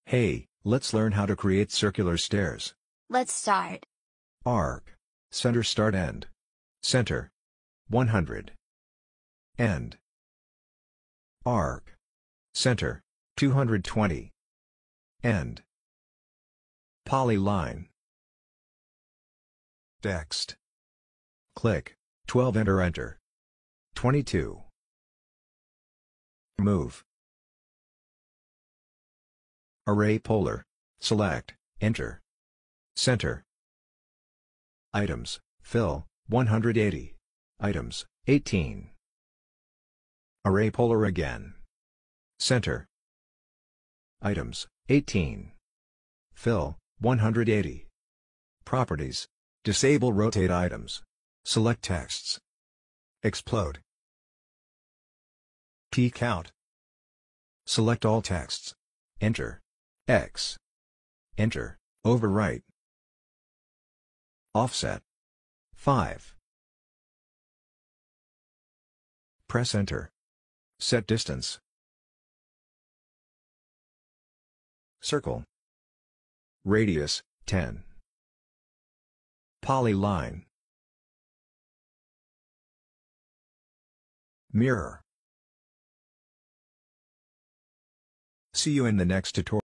Hey, let's learn how to create circular stairs. Let's start. Arc. Center start end. Center. 100. End. Arc. Center. 220. End. Polyline. Text. Click. 12 enter enter. 22. Move. Array polar. Select, enter. Center. Items, fill, 180. Items, 18. Array polar again. Center. Items, 18. Fill, 180. Properties. Disable rotate items. Select texts. Explode. T-count. Select all texts. Enter. X. Enter. Overwrite. Offset. 5. Press enter. Set distance. Circle. Radius, 10. Polyline. Mirror. See you in the next tutorial.